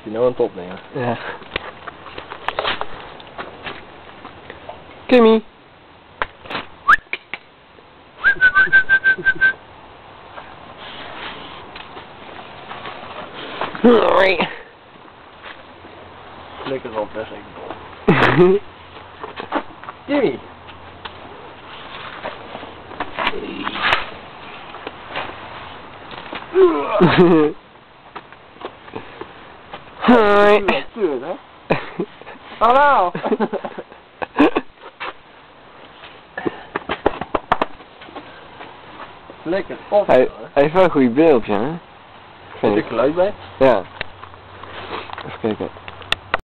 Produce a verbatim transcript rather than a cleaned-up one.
Die nou aan het opnemen. Ja. Kimmy. Hoi. Lekker op, dat is echt dom. Kimmy. Hoi. Tuur, hè? Hallo. Lekker op. Hij, hij heeft wel een goed beeldje, hè? Vind ik geluid bij? Ja. Even kijken.